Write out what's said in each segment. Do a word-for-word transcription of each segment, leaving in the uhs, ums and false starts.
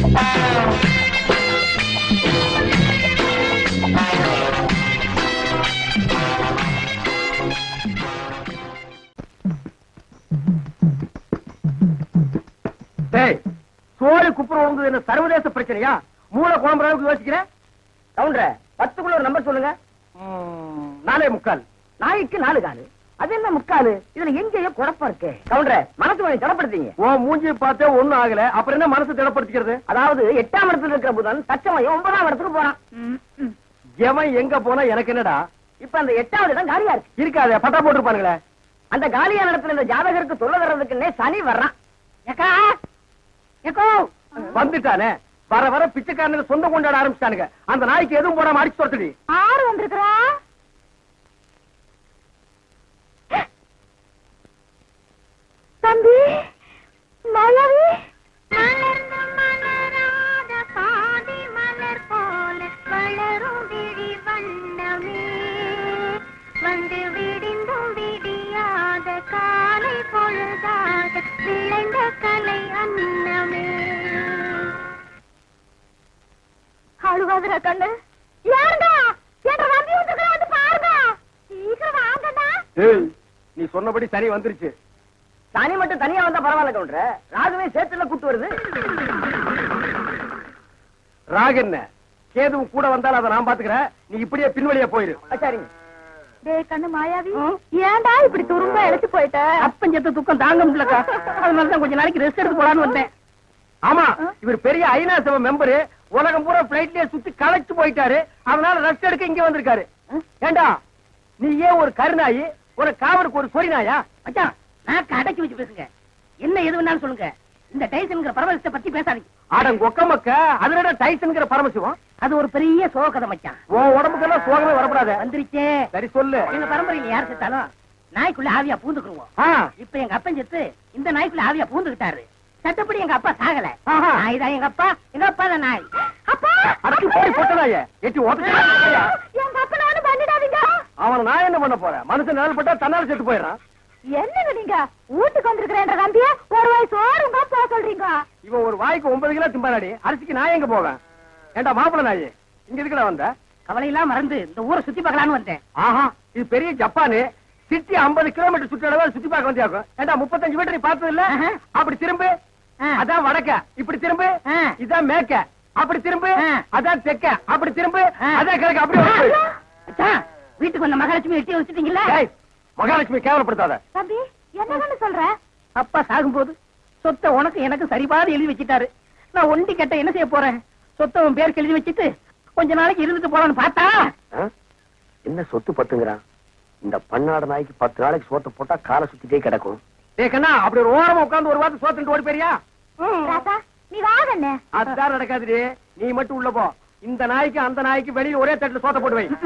சோழி குப்புற உழுந்தது என்ன சர்வதேச பிரச்சனையா? மூளை குழம்புற அளவுக்கு யோசிக்கிறேன். கவுண்டர பத்துக்குள்ள ஒரு நம்பர் சொல்லுங்க. நாலே முக்கால். நாய்க்கு நாலு காலு. அது என்ன முக்காலு? இதுல எங்கேயோ குழப்பம் இருக்கு. கவுண்டர மனசு கொஞ்சம் திடப்படுத்தீங்க. ஓ மூஞ்சி பார்த்தே ஒண்ணும் ஆகல, அப்புறம் என்ன மனசு திடப்படுத்திக்கிறது? அதாவது எட்டாம் இடத்துல இருக்கிற புதன் தச்சமயம் ஒன்பதாம் இடத்துக்கு போறான். எவன் எங்க போனா எனக்கு என்னடா? இப்ப அந்த எட்டாவது இடம் காலியா இருக்கு. இருக்காது, பட்டா போட்டுருப்பானுங்களே. அந்த காலியான இடத்துல இந்த ஜாதகருக்கு தொல்லை தர்றதுக்குன்னே சனி வர்றான். வந்துட்டானே, வர வர பிச்சைக்காரனுக்கு சொந்தம் கொண்டாட ஆரம்பிச்சானுங்க. அந்த நாய்க்கு எதுவும் போடாம அடிச்சு தொடுத்துடி. ஆறு வந்திருக்கிறா தம்பி மலவி மலர்ந்து மலராத பாதி மலர் போல வளரும் விழி வண்ணமே வந்து விடிந்தும் விடியாத காலை பொழுதாக விளைந்த கலை அன்னமே. அழுவாதுரா கண்ணு. யாருங்க என்ற நம்பி வந்துருக்காது பாருங்க. சீக்கிரம் வாங்கடா. ஏய், நீ சொன்னபடி சனி வந்துருச்சு. சனி மட்டும் தனியா வந்தா பரவாயில்ல கவுண்டர, ராகுவே சேர்த்துல கூட்டு வருது. ராகு என்ன கேதுவும் கூட வந்தாலும் அதை நான் பாத்துக்கிறேன். நீ இப்படியே பின்வழியா போயிரு. சரிங்க. டேய் கண்ணு மாயாவி, ஏன்டா இப்படி துரும்ப இழைச்சு போயிட்ட? அப்பன் செத்த துக்கம் தாங்க முடியலக்கா, அதனாலதான் கொஞ்ச நாளைக்கு ரெஸ்ட் எடுத்து போலான்னு வந்தேன். ஆமா, இவர் பெரிய ஐநா சபை மெம்பரு, உலகம் பூரா பிளைட்லயே சுத்தி களைச்சு போயிட்டாரு. அதனால ரெஸ்ட் எடுக்க இங்க வந்திருக்காரு. ஏண்டா நீ ஏன் ஒரு கருநாயி, ஒரு காவலுக்கு ஒரு சொறி நாயா? மச்சான், நான் அடக்கி வச்சு பேசுங்க. என்ன எது வேணாலும் சொல்லுங்க. இந்த டைசன்ங்கிற பரமசிவத்தை பத்தி பேசாதீங்க. ஆடம் கொக்கமக்க அதுல டைசன்ங்கிற பரமசிவம். அது ஒரு பெரிய சோகதை மச்சான். உன் உடம்புக்கெல்லாம் சோகமே வரப்படாது. வந்துருச்சே. சரி சொல்லு. எங்க பரம்பரையில யார் செத்தாலும் நாய்க்குள்ள ஆவியா பூந்துக்குருவோம். இப்ப எங்க அப்பன் செத்து இந்த நாய்க்குள்ள ஆவியா பூந்துக்கிட்டாரு. சட்டப்படி எங்க அப்பா சாகல. நாய் தான் எங்க அப்பா, எங்க அப்பா தான் நாய். அப்பா அடக்கி போய் போட்டதாயே எட்டி ஓட்டுறியா? எங்க அப்பனானு பண்ணிடாதீங்க. அவன நான் என்ன பண்ண போறேன்? மனுஷன் நிழல் பட்டா தன்னால செத்து போயிடறான். என்னங்க நீங்க வீட்டுக்கு வந்திருக்கிறேன்ற நம்பிய ஒரு வாய் சோறுங்க போக சொல்றீங்க? இவன் ஒரு வாய்க்கு ஒன்பது கிலோ திம்பாடி, அரிசிக்கு நான் எங்க போவேன்? ஏண்டா மாப்பிள நாயே, இங்க எதுக்குடா வந்த? கவலையெல்லாம் மறந்து இந்த ஊரை சுத்தி பார்க்கலான்னு வந்தேன். ஆஹா, இது பெரிய ஜப்பானு. சிட்டி ஐம்பது கிலோமீட்டர் சுற்றளவு சுத்தி பார்க்க வந்தியாக்கும். ஏண்டா முப்பத்தஞ்சு மீட்டர் நீ பார்த்தது இல்ல? அப்படி திரும்பு, அதான் வடக்க. இப்படி திரும்பு, இதான் மேற்க. அப்படி திரும்பு, அதான் தெற்க. அப்படி திரும்பு, அதான் கிழக்கு. அப்படி வீட்டுக்கு வந்த மகாலட்சுமி எட்டி வச்சுட்டீங்களா? மகாலட்சுமி கேவலப்படுத்தாத. தம்பி என்ன சொல்ற? அப்பா சாகும்போது சொத்தை உனக்கு எனக்கு சரிபாதி எழுதி வச்சுட்டாரு. நான் ஒண்டி கட்ட என்ன செய்ய போறேன்? சொத்தை உன் பேருக்கு எழுதி வச்சுட்டு கொஞ்ச நாளைக்கு இருந்துட்டு போலான்னு பார்த்தா என்ன சொத்து பத்துங்கிறான். இந்த பன்னாடு நாய்க்கு பத்து நாளைக்கு சோத்த போட்டா காலை சுத்திட்டே கிடக்கும். ஏ கண்ணா, அப்படி ஒரு ஓரமா உட்கார்ந்து ஒரு வாரத்தை சோத்துட்டு ஓடி போறியா? நீ வாங்கண்ணே. அதுதான் நடக்காது. நீ மட்டும் உள்ள போ. இந்த நாய்க்கு அந்த நாய்க்கு வெளியில ஒரே தட்டுல சோத்த போட்டு வை.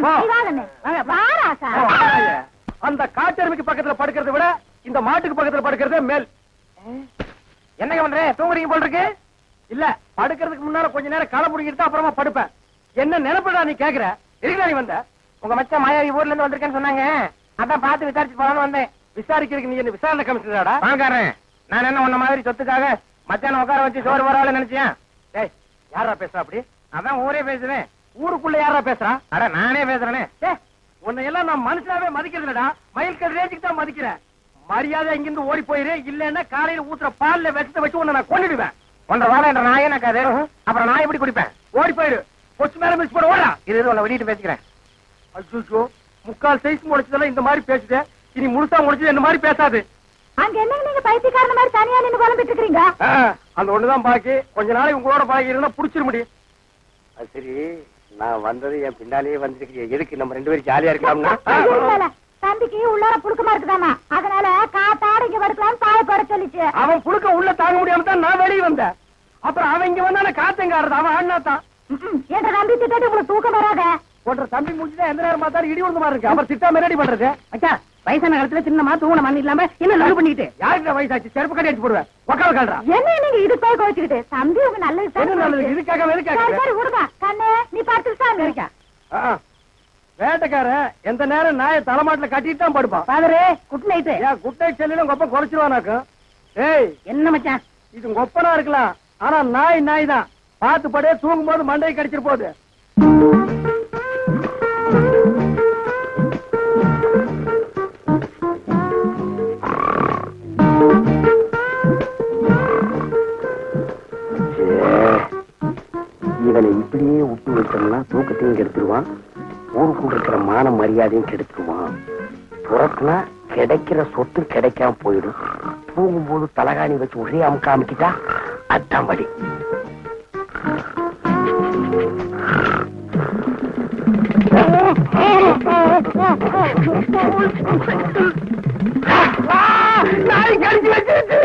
அந்த காட்டெருமைக்கு பக்கத்துல படுக்கிறத விட இந்த மாட்டுக்கு பக்கத்துல படுக்கிறதே மேல். என்னங்க பண்ற? தூங்குறீங்க போல் இருக்கு. இல்ல, படுக்கிறதுக்கு முன்னால கொஞ்ச நேரம் களை முடிக்கிட்டு அப்புறமா படுப்பேன். என்ன நினைப்படா நீ கேக்குற? இருக்கா நீ வந்த? உங்க மச்சான் மாயாவி ஊர்ல இருந்து வந்திருக்கேன்னு சொன்னாங்க. அதான் பார்த்து விசாரிச்சு போலான்னு வந்தேன். விசாரிக்கிறதுக்கு நீ என்ன விசாரணை கமிஷனராடா? வாங்காரன். நான் என்ன உன்ன மாதிரி சொத்துக்காக மச்சான உட்கார வச்சு சோறு போறாள் நினைச்சேன். டேய், யாரா பேசுறா அப்படி? அதான் ஊரே பேசுவேன். ஊருக்குள்ள யாரா பேசுறா? அட நானே பேசுறேனே. உன்னை எல்லாம் நான் மனுஷனாவே மதிக்கிறது இல்லடா. மயில்கல் ரேஞ்சுக்கு தான் மதிக்கிறேன். மரியாதை இங்கிருந்து ஓடி போயிரு. இல்லன்னா காலையில ஊத்துற பால்ல விஷத்தை வச்சு உன்னை நான் கொண்டுடுவேன். ஒன்றரை வாரம் என்ற நாயே எனக்கு அப்புறம் நான் எப்படி குடிப்பேன்? ஓடி போயிரு. கொச்சு மேல மிஸ் போட ஓடா. இது உன்னை வெளியிட்டு பேசிக்கிறேன். அச்சோ, முக்கால் சைஸ் முடிச்சதெல்லாம் இந்த மாதிரி பேசுது. இனி முழுசா முடிச்சது இந்த மாதிரி பேசாது. அங்க என்ன நீங்க பைத்தியக்காரன மாதிரி தனியா நின்னு குழம்பிட்டு இருக்கீங்க? அந்த ஒண்ணுதான் பாக்கி. கொஞ்ச நாளைக்கு உங்களோட பாக்கி இருந்தா புடிச்சிட முடியும். அது சரி, நான் வந்தது என் பின்னாலேயே வந்துருக்கீங்க. எதுக்கு நம்ம ரெண்டு பேரும் ஜாலியா இருக்கலாம்னா? தம்பிக்கு உள்ளார புழுக்கமா இருக்குதாமா, அதனால காத்தாட இங்க படுக்கலாம் பாய போட சொல்லிச்சு. அவன் புழுக்க உள்ள தாங்க முடியாம தான் நான் வெளியே வந்தேன். அப்புறம் அவன் இங்க வந்தான காத்தங்க ஆடுறது. அவன் ஆடினா தான் என்ற தம்பி திட்டாட்டி உங்களுக்கு தூக்கம் வராத. போன்ற தம்பி முடிச்சுதான் எந்த நேரம் பார்த்தாலும் இடி விழுந்த மாதிரி இருக்கு. அப்புறம் திட்டாம ரெடி பண்றது. அச்சா, வயசான காலத்துல சின்னமா தூங்கன மண்ணு இல்லாம என்ன லவ் பண்ணிட்டு யாருக்கு வயசாச்சு? செருப்பு கட்டி அடிச்சு போடுவேன். உட்கார கால்றா. என்ன நீங்க இது போய் கோச்சிக்கிட்டு? தம்பி உங்க நல்லது என்ன நல்லது? இதுக்காக எதுக்காக? சரி விடுங்க கண்ணே, நீ பார்த்துட்டு இருக்கா. வேட்டைக்கார எந்த நேரம் நாயை தலைமாட்டில கட்டிட்டு தான் படுப்பான். பாதரே, குட் நைட். ஏன் குட் நைட் செல்லிலும் கொப்ப குறைச்சிருவானாக்கும். ஏய் என்ன மச்சான், இது கொப்பனா இருக்கலாம், ஆனா நாய் நாய் தான். பார்த்து படே, தூங்கும் போது மண்டையை கடிச்சிட்டு போகுது. இவனை இப்படியே விட்டு வச்சோம்னா தூக்கத்தையும் கெடுத்துருவான், ஊருக்குள்ள இருக்கிற மான மரியாதையும் கெடுத்துருவான். துரத்துனா கிடைக்கிற சொத்து கிடைக்காம போயிடும். தூங்கும்போது தலகாணி வச்சு ஒரே அமுக்க அமுக்கிட்டா அதான் வழி. நாய் கடிச்சு வச்சிருச்சு.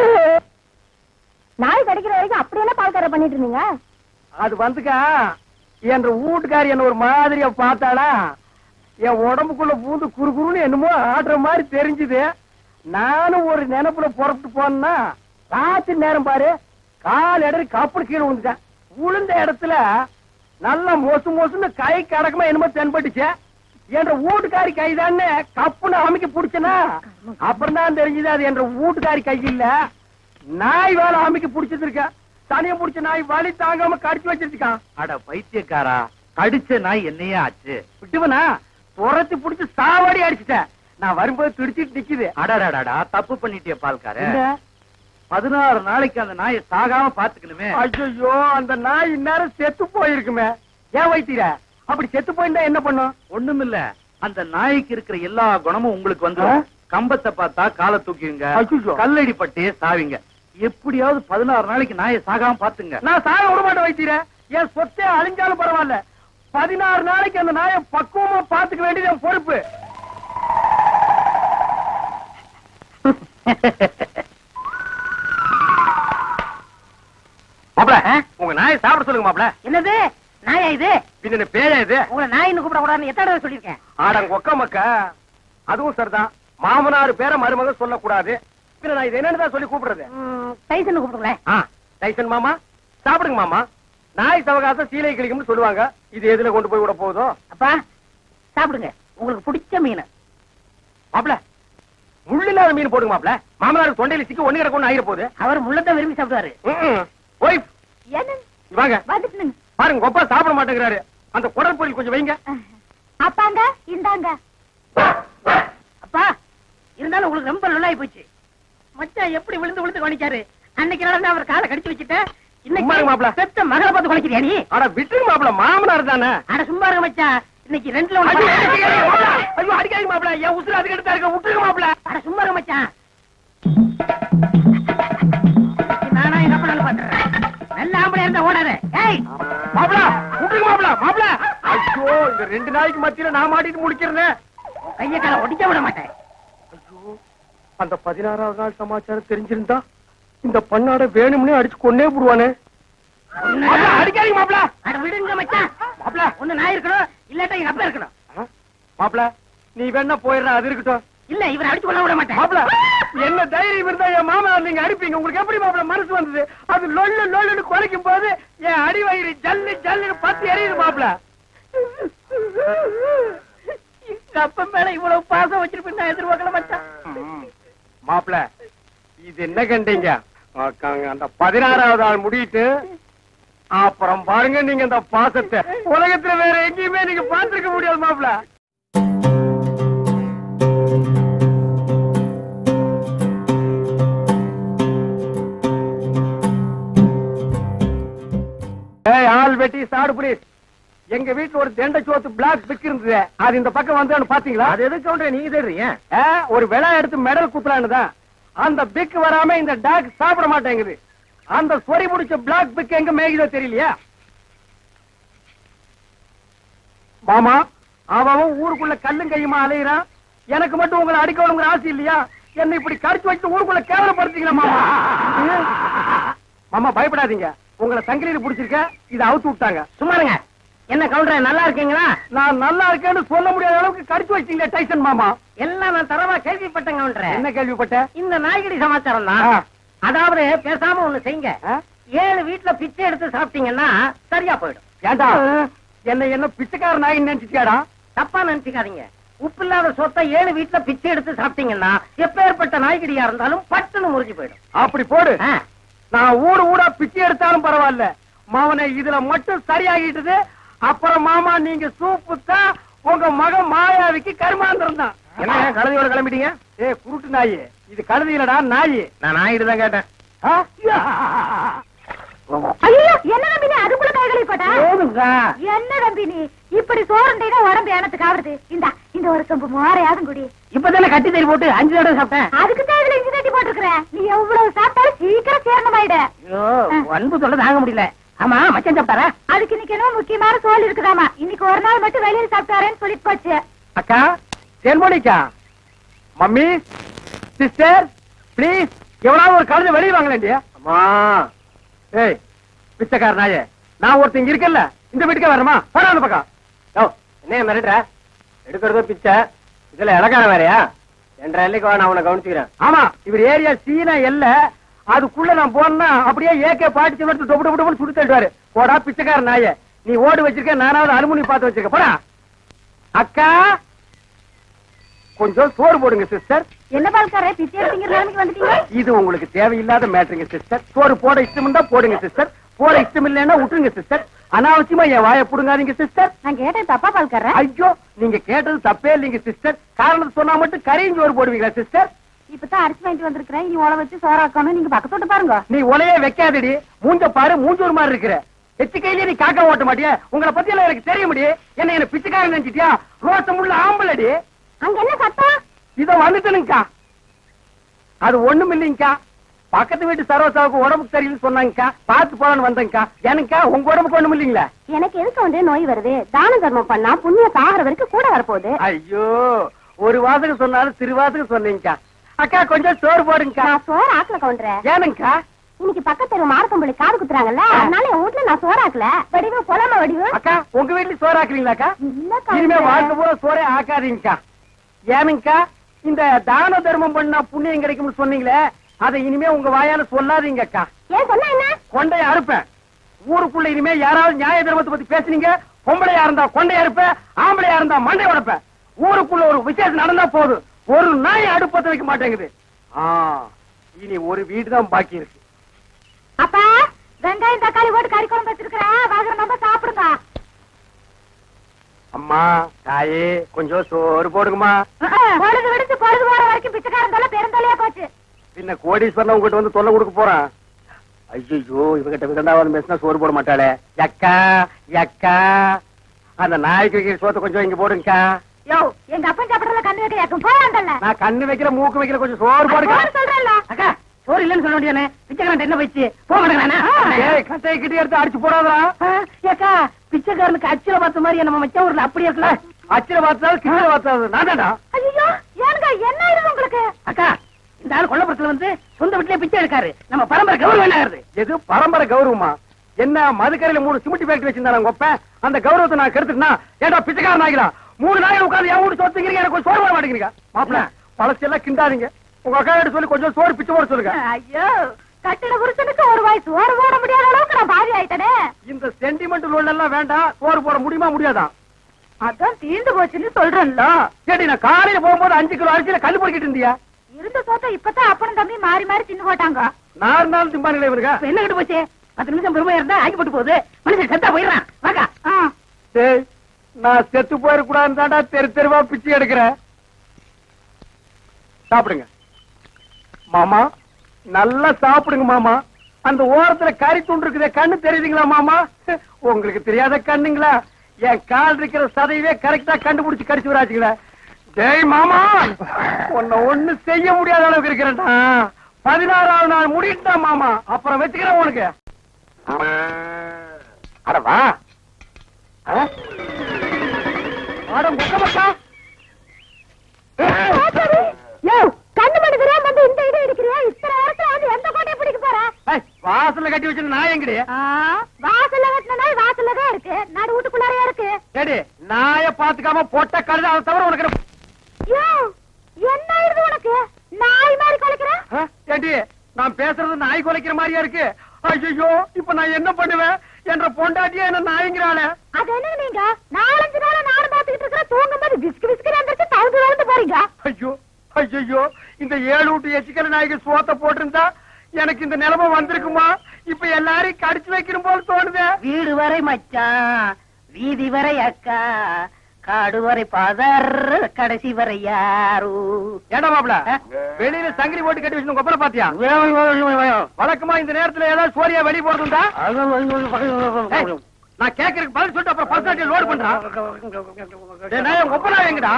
நாய் கடிக்கிற வரைக்கும் அப்படி என்ன பால்கார பண்ணிட்டு இருந்தீங்க? அது வந்துக்கா, என் வீட்டுக்காரி என்ன ஒரு மாதிரியா பார்த்தாளா, என் உடம்புக்குள்ள பூந்து குறுகுறுன்னு என்னமோ ஆடுற மாதிரி தெரிஞ்சுது. நானும் ஒரு நினைப்புல புறப்பட்டு போனா ராத்திரி நேரம் பாரு, கால் இடறி கப்படு கீழே விழுந்துட்டேன். விழுந்த இடத்துல நல்லா மொசு மொசுன்னு கை கடக்கமா என்னமோ தென்பட்டுச்சு. என்ற வீட்டுக்காரி கைதான்னு கப்புன்னு அமைக்க பிடிச்சனா, அப்புறம் தான் தெரிஞ்சது அது என்ற வீட்டுக்காரி கை இல்ல, நாய் வேலை அமைக்க பிடிச்சது இருக்க. தனியா பிடிச்ச நாய் வலி தாங்காம கடிச்சு வச்சிருக்கான். அட பைத்தியக்காரா, கடிச்ச நாய் என்னையே ஆச்சு? விட்டுவனா துரத்தி பிடிச்சு சாவாடி அடிச்சுட்டேன். நான் வரும்போது துடிச்சிட்டு நிக்குது. அடடா, தப்பு பண்ணிட்டிய பால்கார. பதினாறு நாளைக்கு அந்த நாயை சாகாம பாத்துக்கணுமே. ஐயோ, அந்த நாய் இந்நேரம் செத்து போயிருக்குமே. ஏன் வைத்தீர அப்படி செத்து போயிருந்தா என்ன பண்ணும்? ஒண்ணுமில்ல, அந்த நாய்க்கு இருக்கிற எல்லா குணமும் உங்களுக்கு வந்து கம்பத்தை பார்த்தா காலை தூக்கிங்க, கல்லடி பட்டே சாவிங்க. எப்படியாவது பதினாறு நாளைக்கு நாயை சாகாம பாத்துங்க. நான் சாக விட மாட்டேன் வைத்தீர. என் சொத்தே அழிஞ்சாலும் பரவாயில்ல, பதினாறு நாளைக்கு அந்த நாயை பக்குவமா பாத்துக்க வேண்டியது என் பொறுப்பு. மாப்ள, உங்க நாயை சாப்பிட சொல்லுங்க மாப்ள. என்னது நாயா இது? பின்ன பேயா இது? உங்களை நாயின்னு கூப்பிட கூடாதுன்னு எத்தனை தடவை சொல்லிருக்கேன்? ஆடங்க ஒக்க மக்க, அதுவும் சரிதான். மாமனார் பேர மருமக சொல்லக்கூடாது. பின்ன நான் இது என்னன்னு சொல்லி கூப்பிடுறது? டைசன் கூப்பிடுங்களேன். டைசன் மாமா சாப்பிடுங்க மாமா. நாய் சவகாசம் சீலை கிளிக்கும்னு சொல்லுவாங்க. இது எதுல கொண்டு போய் விட போகுதோ? அப்பா சாப்பிடுங்க, உங்களுக்கு பிடிச்ச மீன். மாப்ள, முள்ளு இல்லாத மீன் போடுங்க மாப்ள. மாமனாருக்கு தொண்டையில சிக்கி ஒண்ணு கிடக்கும் ஆயிர போகுது. அவர் முள்ளத்தை விரும்பி சாப்பிடுவாரு. வாங்க பாருங்க, கொப்பா சாப்பிட மாட்டேங்கிறாரு. அந்த குடல் பொரியல் கொஞ்சம் வைங்க. அப்பாங்க இந்தாங்க. அப்பா இருந்தாலும் உங்களுக்கு ரொம்ப நல்லாயி போச்சு. மச்சான் எப்படி விழுந்து விழுந்து கவனிச்சாரு. அன்னைக்கு நடந்து அவர் காலை கடிச்சு வச்சுட்டேன். இன்னைக்கு மாப்ள பெத்த மகளை பார்த்து கவனிக்கிறியா நீ? அட விட்டுருங்க மாப்ள, மாமனார் தானே. அட சும்மா இருக்க மச்சான், இன்னைக்கு ரெண்டுல ஒண்ணு. ஐயோ அடிக்காதீங்க மாப்ள, என் உசுறு அதுக்கு எடுத்தா இருக்க. விட்டுருங்க மாப்ள. அட சும்மா இருக்க மச்சான், நானா என்ன பண்ணாலும் பாத்துறேன். நல்ல ஆம்பளை இருந்தா ஓடாத. ஏய் மாப்ள, விட்டுருங்க மாப்ள. மாப்ள ஐயோ, இந்த ரெண்டு நாய்க்கு மத்தியில நான் மாட்டிட்டு முடிக்கிறேன். கைய கால ஒடிக்க விட மாட்டேன். ஐயோ, அந்த பதினாறாவது நாள் சமாச்சாரம் தெரிஞ்சிருந்தா இந்த பண்ணாட வேணும்னே அடிச்சு கொன்னே போடுவானே. அடிக்காதீங்க மாப்ள. அட விடுங்க மச்சான். மாப்ள, ஒண்ணு நான் இருக்கணும், இல்லாட்டா எங்க அப்பா இருக்கணும். மாப்ள நீ வேணா போயிடுற, அது இருக்கட்டும். இல்ல இவரை அடிச்சு கொள்ள விட மாட்டேன். மாப்ள என்ன தைரியம் இருந்தா என் மாமா நீங்க அடிப்பீங்க? உங்களுக்கு எப்படி மாப்ள மனசு வந்தது? அது லொல்லு லொல்லுன்னு குறைக்கும் போது என் அடி வயிறு ஜல்லு ஜல்லுன்னு பத்தி எரியுது மாப்ள. எங்க அப்பா மேல இவ்வளவு பாசம் வச்சிருப்பேன் நான் எதிர்பார்க்கல மச்சான். மாப்ள இது என்ன கண்டீங்க? அந்த பதினாறாவது ஆள் முடியிட்டு அப்புறம் பாருங்க நீங்க அந்த பாசத்தை உலகத்துல வேற எங்கேயுமே நீங்க பார்த்திருக்க முடியாது மாப்ள. ஆள் வெட்டி சாடு புலீஸ், எங்க வீட்டுல ஒரு தெண்டை சோத்து பிளாக் பிக் இருந்தது. அது இந்த பக்கம் வந்து பாத்தீங்களா? அது எதுக்கு நீங்க தெரியுங்க? ஒரு விழா எடுத்து மெடல் குத்துறான்னு தான். அந்த பிக் வராம இந்த டாக் சாப்பிட மாட்டேங்குது. அந்த சொறி முடிச்ச பிளாக் பிக் எங்க மேய்குதோ தெரியலையா? மாமா அவன் ஊருக்குள்ள கல்லும் கையுமா அலையிறான். எனக்கு மட்டும் உங்களை அடிக்கணுங்கிற ஆசை இல்லையா? என்ன இப்படி கடிச்சு வச்சு ஊருக்குள்ள கேவலப்படுத்தீங்களா மாமா? மாமா பயப்படாதீங்க, உங்களை சங்கிலியில புடிச்சிருக்க, இதை அவுத்து விட்டாங்க. சும்மாருங்க. என்ன கவுண்டர் நல்லா இருக்கீங்களா? நான் நல்லா இருக்கேன்னு சொல்ல முடியாத அளவுக்கு கடிச்சு வச்சீங்களே டைசன் மாமா. எல்லாம் நான் தரவா கேள்விப்பட்டேன் கவுண்டர். என்ன கேள்விப்பட்ட? இந்த நாய்கடி சமாச்சாரம் தான். அதாவது பேசாம ஒண்ணு செய்யுங்க, ஏழு வீட்டுல பிச்சை எடுத்து சாப்பிட்டீங்கன்னா சரியா போயிடும். ஏண்டா என்ன என்ன பிச்சைக்கார நாய் நினைச்சிட்டியாடா? தப்பா நினைச்சுக்காதீங்க. உப்பு இல்லாத சொத்தை ஏழு வீட்டுல பிச்சை எடுத்து சாப்பிட்டீங்கன்னா எப்பேற்பட்ட நாய்கடியா இருந்தாலும் பட்டுன்னு முறிஞ்சு போயிடும். அப்படி போடு. நான் ஊடு ஊடா பிச்சை எடுத்தாலும் பரவாயில்ல, மாமனே இதுல மட்டும் சரியாகிட்டது. அப்புறம் மாமா நீங்க சூப்பு தான் உங்க மகன் மாயாவிக்கு கருமாந்திரம் தான். என்ன கழுதையோட கிளம்பிட்டீங்க? ஏ குருட்டு நாயி, இது கழுதை இல்லடா நாயி. நான் நாயிட்டு தான் கேட்டேன். ஐயோ என்ன நம்பினி அதுக்குள்ள கைகளை போட்டா என்ன நம்பினி இப்படி சோறுண்டா உடம்பு ஏனத்துக்கு ஆகுது. இந்த இந்த ஒரு சொம்பு மோரையாதும் குடி. இப்பதானே கட்டி தறி போட்டு அஞ்சு தடவை சாப்பிட்டேன். அதுக்கு தான் இதுல இஞ்சி தட்டி போட்டுருக்கேன். நீ எவ்வளவு சாப்பிட்டாலும் சீக்கிரம் சேரணமாயிட. ஐயோ அன்பு சொல்ல தாங்க முடியல. ஆமா மச்சான் சாப்பிட்டாரா? அதுக்கு இன்னைக்கு என்ன முக்கியமான சோல் இருக்குதாமா. இன்னைக்கு ஒரு நாள் மட்டும் வெளியில சாப்பிட்டாரேன்னு சொல்லிட்டு போச்சு. அக்கா தேன்மொழிக்கா, மம்மி, சிஸ்டர் பிளீஸ் எவ்வளவு ஒரு கழுதை வெளியே வாங்கலேண்டியா? அம்மா ஏய் பிச்சைக்கார நாயே, நான் ஒருத்தர் இங்க இருக்கல, இந்த வீட்டுக்கே வரணுமா? போடா அந்த பக்கம். என்ன மிரட்டுற? எடுக்கிறதோ பிச்சை, இதுல இலக்கார வேறையா? என்ற எல்லைக்கு நான் அவனை கவனிச்சுக்கிறேன். ஆமா இவர் ஏரியா சீனா எல்ல, அதுக்குள்ள நான் போனா அப்படியே ஏகே பாட்டி எடுத்து டொப்பு டொப்பு டொப்பு சுட்டு தள்ளுவாரு. போடா பிச்சைக்கார நாயே, நீ ஓடு வச்சிருக்க, நானாவது அலுமினி பார்த்து வச்சிருக்க. போடா. அக்கா கொஞ்சம் சோறு போடுங்க சிஸ்டர். என்ன பால்காரே பிச்சை எடுத்தீங்க நிலைமைக்கு வந்துட்டீங்க? இது உங்களுக்கு தேவையில்லாத மேட்டருங்க சிஸ்டர். சோறு போட இஷ்டம் இருந்தா போடுங்க சிஸ்டர், போட இஷ்டம் இல்லைன்னா விட்டுருங்க சிஸ்டர். அனாவசியமா என் வாயை புடுங்காதீங்க சிஸ்டர். நான் கேட்டேன் தப்பா பால்காரே? ஐயோ நீங்க கேட்டது தப்பே இல்லைங்க சிஸ்டர். காரணம் சொன்னா மட்டும் கரையும் சோறு போடுவீங்களா சிஸ்டர்? இப்பதான் அரிசி வாங்கிட்டு வந்திருக்கிறேன். இனி உழ வச்சு சோறாக்கணும். நீங்க பக்கத்தோட்டு பாருங்க. நீ உலையே வைக்காதடி, மூஞ்ச பாரு மூஞ்சூர் மாதிரி இருக்கிற. எச்சு கையிலே நீ காக்கா ஓட்ட மாட்டியா? உங்களை பத்தி எல்லாம் எனக்கு தெரிய முடியும். என்ன என்ன பிச்சைக்காரன் நினைச்சிட்டியா? ரோசம் உள்ள ஆம்பளடி. அங்க என்ன சத்தம்? இத வந்துட்டனுங்கக்கா. அது ஒண்ணும் இல்லைங்கக்கா, பக்கத்து வீட்டு சரோசாவுக்கு உடம்புக்கு சரியில்லைன்னு சொன்னாங்கக்கா, பாத்து போலான்னு வந்தேங்கக்கா. எனக்கா உங்க உடம்புக்கு ஒண்ணும் இல்லைங்களா? எனக்கு எதுக்கு வந்து நோய் வருது? தான தர்மம் பண்ணா புண்ணிய தாகிற வரைக்கும் கூட வரப்போகுது. ஐயோ ஒரு வாசகம் சொன்னாலும் திருவாசகம் சொன்னீங்கக்கா. அக்கா கொஞ்சம் சோறு போடுங்கக்கா. நான் சோறு ஆக்கல கவுண்டறேன். ஏனுங்கக்கா? இன்னைக்கு பக்கத்து தெரு மாரத்தம்பளி காது குத்துறாங்கல்ல, அதனால என் வீட்டுல நான் சோறு ஆக்கல. வடிவு கொலாம வடிவு. அக்கா உங்க வீட்டுல சோறு ஆக்குறீங்களாக்கா? இல்லக்கா. இனிமே வாழ்க்கை பூரா சோறே ஆக்காதீங்கக்கா. ஏனுங்கக்கா? இந்த தான தர்மம் பண்ணா புண்ணியம் கிடைக்கும்னு சொன்னீங்களே, அதை இனிமே உங்க வாயால சொல்லாதீங்கக்கா. ஏன் சொன்னா என்ன? கொண்டைய அறுப்பேன். ஊருக்குள்ள இனிமே யாராவது நியாய தர்மத்தை பத்தி பேசுனீங்க, பொம்பளையா இருந்தா கொண்டைய அறுப்பேன், ஆம்பளையா இருந்தா மண்டை உடைப்பேன். ஊருக்குள்ள ஒரு விசேஷம் நடந்தா போதும், ஒரு நாய் அடுப்பத்த வைக்க மாட்டேங்குது. ஆ, இனி ஒரு வீடு தான் பாக்கி இருக்கு. அப்பா வெங்காயம் தக்காளி போட்டு கறி குழம்பு வச்சிருக்கிறேன், வாங்குற நம்ம சாப்பிடுங்க. அம்மா தாயே கொஞ்சம் சோறு போடுங்கம்மா. பொழுது விடுத்து பொழுது போற வரைக்கும் பிச்சைக்காரன் தொல்லை பெருந்தொல்லையா போச்சு. பின்ன கோடீஸ்வரன் உங்ககிட்ட வந்து தொல்லை கொடுக்க போறான். ஐயோ இவகிட்ட விதண்டாவது பேசினா சோறு போட மாட்டாளே. எக்கா எக்கா அந்த நாய்க்கு சோத்தை கொஞ்சம் இங்க போடுங்கக்கா. யோ எங்க அப்பன் சாப்பிடறதுல கண்ணு வைக்க யாக்கும் போவாண்டல்ல. நான் கண்ணு வைக்கிற மூக்கு வைக்கிற கொஞ்சம் சோறு போடுங்க. சொல்றேன்ல அக்கா சோறு இல்லன்னு சொல்ல வேண்டியதானே? பிச்சைக்காரன் என்ன போயிடுச்சு போக மாட்டேங்கிறானா? ஏய் கட்டையை கிட்டே எடுத்து அடிச்சு போடாதா. ஏக்கா பிச்சைக்காரனுக்கு அச்சில பார்த்த மாதிரி நம்ம மச்ச ஊர்ல அப்படி இருக்கல. அச்சில பார்த்தாலும் கீழே பார்த்தாலும் நான்டா. ஐயோ ஏனுங்க என்ன ஆயிடுது உங்களுக்கு? அக்கா இந்த ஆள் கொல்லப்புறத்துல வந்து சொந்த வீட்டுலயே பிச்சை எடுக்காரு. நம்ம பரம்பரை கௌரவம் என்ன ஆகுது? எது பரம்பரை கௌரவமா? என்ன மதுக்கரையில மூணு சிமெண்ட் ஃபேக்டரி வச்சிருந்தாங்க உங்க அப்ப, அந்த கௌரவத்தை நான் கெடுத்துட்டா ஏடா பிச்சைக்காரன் ஆகிடா. மூணு நாள் உட்காந்து என் வீட்டு சொத்துக்கிறீங்க, எனக்கு சோறு போட மாட்டேங்கிறீங்க. மாப்பிள்ள பழசெல்லாம் கிண்டாதீங்க. உங்க அக்கா கிட்ட சொல்லி கொஞ்சம் சோறு பிச்சை போட சொல்லுங்க. ஐயோ கட்டிட புருஷனுக்கு ஒரு வாய் சோறு போட முடியாத அளவுக்கு நான் பாதி ஆயிட்டனே. இந்த சென்டிமெண்ட் லோன் எல்லாம் வேண்டாம். சோறு போட முடியுமா முடியாதா? அதான் தீர்ந்து போச்சுன்னு சொல்றேன்ல. சரி நான் காலையில போகும்போது அஞ்சு கிலோ அரிசியில கல்லு பொறுக்கிட்டு இருந்தியா? இருந்த சோத்த இப்பதான் அப்பனும் தம்பி மாறி மாறி தின்னு போட்டாங்க. நாலு நாள் திம்பானுங்களே இவருங்க. என்ன கிட்ட போச்சு? பத்து நிமிஷம் பெருமையா இருந்தா ஆக்கி போட்டு போகுது. மனுஷன் செத்தா போயிடுறான். வாக்கா. டேய் நான் செத்து போயிடக்கூடாதுன்னு தாண்டா தெரு தெருவா பிச்சை எடுக்கிறேன். சாப்பிடுங்க மாமா, நல்லா சாப்பிடுங்க மாமா. அந்த ஓரத்துல கறி துண்டு இருக்குதே, கண்ணு தெரியுதுங்களா மாமா? உங்களுக்கு தெரியாத கண்ணுங்களா? என் கால் இருக்கிற சதையவே கரெக்டா கண்டுபிடிச்சு கடிச்சு வராச்சுங்களா? டேய் மாமா, உன்னை ஒண்ணு செய்ய முடியாத அளவுக்கு இருக்கிறேன்டா. பதினாறாவது நாள் முடிட்டா மாமா, அப்புறம் வச்சுக்கிறேன் உனக்கு. அடவா கண்ணு மணி தெரியாம வந்து இந்த இடம் எடுக்கிறியா? இத்தனை நேரத்துல வந்து எந்த கோட்டையை பிடிக்க போற? வாசல்ல கட்டி வச்சு நாய் எங்கடி? வாசல்ல கட்டின நாய் வாசல்ல தான் இருக்கு, நடு வீட்டுக்குள்ளாரையா இருக்கு. ஏடி நாய பாத்துக்காம போட்ட கழுத, அதை தவிர உனக்கு என்ன ஆயிடுது உனக்கு? நாய் மாதிரி குலைக்கிற? ஏடி நான் பேசுறது நாய் குலைக்கிற மாதிரியா இருக்கு? ஐயோ இப்ப நான் என்ன பண்ணுவேன்? என்ற பொண்டாட்டியா என்ன நாய்ங்கிறாளே. அது என்ன நீங்க நாலஞ்சு நாளா நானும் பாத்துக்கிட்டு இருக்கிற, தூங்கும் போது விஸ்கு விஸ்கு வந்துருச்சு, தவுந்து தவுந்து போறீங்க. ஐயோ ஐயோ இந்த ஏழு விட்டு எச்சிக்கல நாய்க்கு சோத்த போட்டிருந்தா எனக்கு இந்த நிலைமை வந்திருக்குமா? இப்ப எல்லாரையும் கடிச்சு வைக்கணும் போல தோணுது. வீடு வரை மச்சான், வீதி வரை அக்கா, காடு வரை பாதர், கடைசி வரை யாரு. ஏடா மாப்ள, வெளியில சங்கிலி போட்டு கட்டி வச்சு கொப்பரை பாத்தியா? வழக்கமா இந்த நேரத்துல ஏதாவது சோரியா வெளியே போறதுண்டா? நான் கேக்குறதுக்கு பதில் சொல்லிட்டு அப்புறம் பர்சனாலிட்டி லோட் பண்றான். கொப்பரா எங்கடா?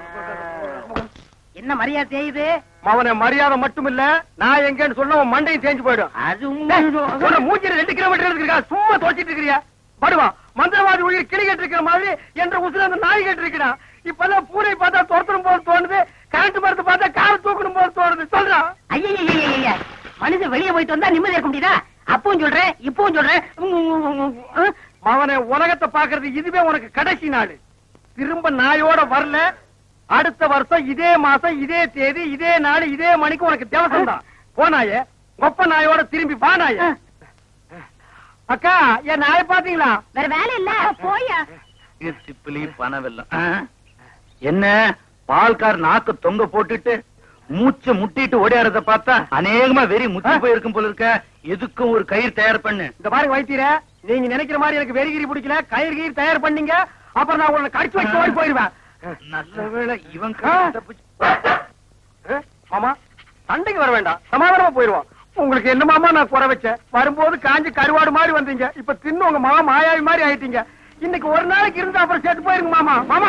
என்ன மரியாதை செய்யுது? அவனை மரியாதை மட்டும் இல்ல, நான் எங்கன்னு சொன்ன உன் மண்டையும் தேஞ்சு போயிடும். அது மூஞ்சில ரெண்டு கிலோமீட்டர் இருக்கா, சும்மா தோச்சிட்டு இருக்கிறியா? படுவா, மந்திரவாதி உயிர் கிளி கட்டு இருக்கிற மாதிரி என்ற உசுல அந்த நாய் கட்டு இருக்கிறான். இப்பெல்லாம் பூனை பார்த்தா துரத்தணும் போல தோணுது, கரண்ட் மரத்தை பார்த்தா கார் தூக்கணும் போல தோணுது. சொல்றான். ஐயா, மனுஷன் வெளியே போயிட்டு வந்தா நிம்மதி இருக்க முடியுதா? அப்பவும் சொல்றேன், இப்பவும் சொல்றேன். அவனை உலகத்தை பாக்குறது இதுவே உனக்கு கடைசி நாள். திரும்ப நாயோட வரல, அடுத்த வருஷம் இதே மாசம் இதே தேதி இதே நாள் இதே மணிக்கு உனக்கு தேவசம் தான். போனாயே கொப்ப நாயோட திரும்பி பானாய. அக்கா, என் நாயை பாத்தீங்களா? வேற வேலை இல்ல, போயா. சிப்பிலி பணவெல்லாம் என்ன பால்கார் நாக்கு தொங்க போட்டுட்டு மூச்சை முட்டிட்டு ஓடியாரத பார்த்தா அநேகமா வெறி முத்தி போயிருக்கும் போல இருக்க. எதுக்கும் ஒரு கயிறு தயார் பண்ணு. இந்த பாருங்க வைத்தியர, நீங்க நினைக்கிற மாதிரி எனக்கு வெறிகிரி பிடிக்கல. கயிறு கயிறு தயார் பண்ணீங்க, அப்புறம் நான் உங்களை கடிச்சு வச்சு ஓடி போயிருவேன். நல்ல வேளை இவன் மாமா சண்டைக்கு வர வேண்டாம், சமாதானமா போயிருவோம். உங்களுக்கு என்ன மாமா நான் குறை வச்சேன்? வரும்போது காஞ்சி கருவாடு மாதிரி வந்தீங்க, இப்ப தின்னு உங்க மாமா மாயாவி மாதிரி ஆயிட்டீங்க. இன்னைக்கு ஒரு நாளைக்கு இருந்தா அப்புறம் சேர்த்து போயிருங்க மாமா. மாமா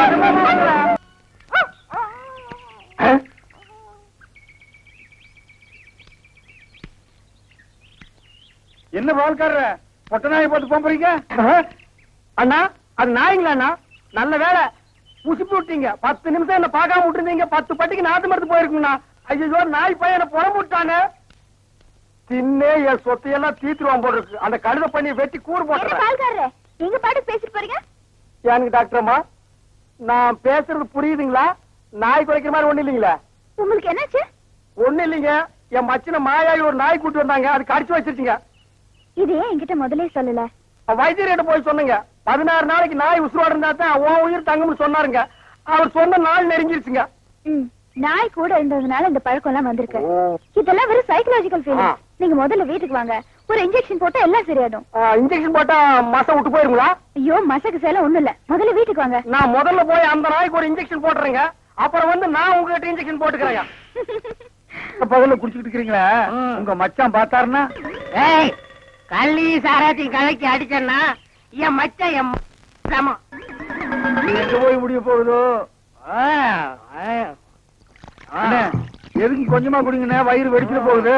என்ன பால்கார பொட்ட நாயை போட்டு போறீங்க? அண்ணா அது நாய்ங்களா அண்ணா? நல்ல வேலை புசிப்பு விட்டீங்க. பத்து நிமிஷம் என்ன பார்க்காம விட்டுருந்தீங்க, பத்து பட்டிக்கு நாத்து மருந்து போயிருக்குங்கண்ணா. ஐயோ, நாய் பையனை புறம்பு விட்டாங்க. தின்னே என் சொத்தையெல்லாம் தீத்துருவான் போல இருக்கு. அந்த கழுத பண்ணி வெட்டி கூறு போட்டுறேன். நீங்க பாட்டு பேசிட்டு போறீங்க. ஏனுங்க டாக்டர் அம்மா, நான் பேசுறது புரியுதுங்களா? நாய் குறைக்கிற மாதிரி ஒண்ணு இல்லைங்களா? உங்களுக்கு என்னாச்சு? ஒண்ணு இல்லைங்க, என் மச்சின மாயாயி ஒரு நாய் கூட்டு வந்தாங்க, அது கடிச்சு வச்சிருச்சுங்க. இது ஏன் என்கிட்ட முதலே சொல்லல? வைத்தியர்கிட்ட போய் சொன்னீங்க, பதினாறு நாளைக்கு நாய் உசுரோட இருந்தா தான் உன் உயிர் தங்கும்னு சொன்னாருங்க. அவர் சொன்ன நாள் நெருங்கிருச்சுங்க. நாய் கூட இருந்ததுனால இந்த பழக்கம் எல்லாம் வந்திருக்கு. இதெல்லாம் வெறும் சைக்கலாஜிக்கல் ஃபீலிங். நீங்க முதல்ல வீட்டுக்கு வாங்க, ஒரு இன்ஜெக்ஷன் போட்டா எல்லாம் சரியாடும். இன்ஜெக்ஷன் போட்டா மசை விட்டு போயிருங்களா? ஐயோ, மசக்கு சேல ஒண்ணும் இல்ல, முதல்ல வீட்டுக்கு வாங்க. நான் முதல்ல போய் அந்த நாய்க்கு ஒரு இன்ஜெக்ஷன் போட்டுறேங்க, அப்புறம் வந்து நான் உங்ககிட்ட இன்ஜெக்ஷன் போட்டுக்கிறேன். பகல குடிச்சுட்டு இருக்கிறீங்களா? உங்க மச்சான் பார்த்தாருன்னா கள்ளி சாராத்தையும் கலக்கி அடிச்சேன்னா என் மச்சான் என் சமம். எங்க போய் முடிய போகுதோ? எதுக்கு கொஞ்சமா குடிங்கண்ணே, வயிறு வெடிச்சுட்டு போகுது.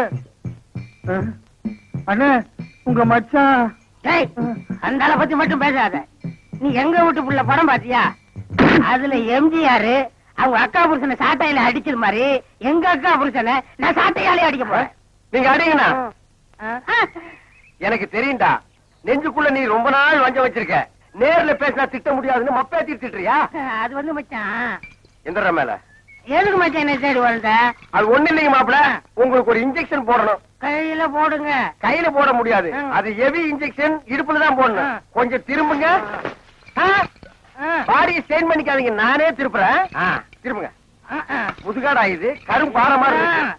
அண்ணே, உங்க மச்சான். அந்த ஆளை பத்தி மட்டும் பேசாத. நீ எங்க வீட்டு புள்ள படம் பாத்தியா? அதுல எம்ஜிஆர் அவங்க அக்கா புருஷனை சாட்டையில அடிச்சது மாதிரி எங்க அக்கா புருஷனை நான் சாட்டையாலே அடிக்க போறேன். நீங்க அடிங்கண்ணா. எனக்கு தெரியும்டா, நெஞ்சுக்குள்ள நீ ரொம்ப நாள் வஞ்சம் வச்சிருக்க. நேர்ல பேசினா திட்ட முடியாதுன்னு மப்பே திட்டுறியா? அது வந்து மச்சான் எந்த மேல எதுக்கு மச்சான் என்ன சைடு வந்த? அது ஒண்ணு இல்லைங்க மாப்பிள, உங்களுக்கு ஒரு இன்ஜெக்ஷன் போடணும். கையில போடுங்க. கையில போட முடியாது, அது ஹெவி இன்ஜெக்ஷன், இடுப்புல தான் போடணும். கொஞ்சம் திரும்புங்க. பாடியை ஸ்டெயின் பண்ணிக்காதீங்க, நானே திருப்புறேன். திரும்புங்க. முதுகாடா இது, கரும் பாறை மாதிரி இருக்கு.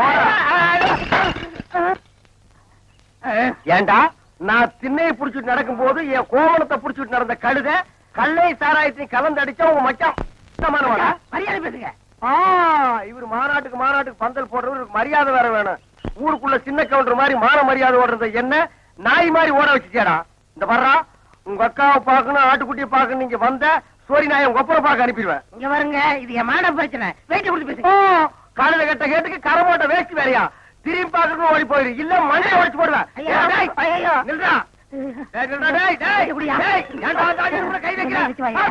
ஏண்டா, நான் திண்ணையை புடிச்சிட்டு நடக்கும் போது என் கோவணத்தை புடிச்சிட்டு நடந்த கழுத கல்லை சாராயத்தையும் கலந்து அடிச்சா உங்க மச்சான் மரியாதை பேசுங்க. இவர் மாநாட்டுக்கு மாநாட்டுக்கு பந்தல் போடுறவருக்கு மரியாதை வேற வேணும். ஊருக்குள்ள சின்ன கவுண்டர் மாதிரி மான மரியாதை ஓடுறது என்ன நாய் மாதிரி ஓட வச்சுச்சேடா. இந்த வர்றா, உங்க அக்காவை பாக்கணும், ஆட்டுக்குட்டியை பாக்கணும். நீங்க வந்த சோரி நாயை உங்க அப்புறம் பாக்க அனுப்பிடுவேன். இங்க வருங்க, இது என் மான பிரச்சனை. வெயிட் கொடுத்து பேசுங்க. காலையில கட்ட கேட்டுக்கு கரமோட்ட வேஸ்ட் வேறையா? திரும்பி பாக்கணும் ஓடி போயிரு, இல்ல மண்டை உடைச்சு போடுவேன். நில்றா. கை வைக்கிறேன்.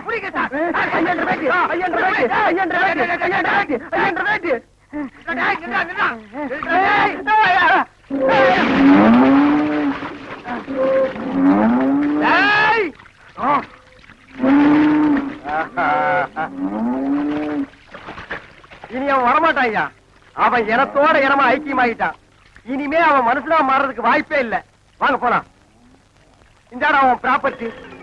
இனி அவன் வரமாட்டான். அவன் இனத்தோட இனமா ஐக்கியமாயிட்டான். இனிமே அவன் மனுஷனா மாறதுக்கு வாய்ப்பே இல்லை. வாங்க போலாம். இந்தாடா அவன் ப்ராப்பர்ட்டி.